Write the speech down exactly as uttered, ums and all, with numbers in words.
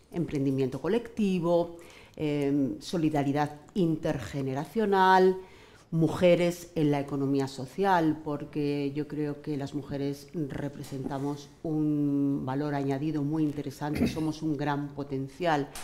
emprendimiento colectivo, eh, solidaridad intergeneracional, mujeres en la economía social, porque yo creo que las mujeres representamos un valor añadido muy interesante, somos un gran potencial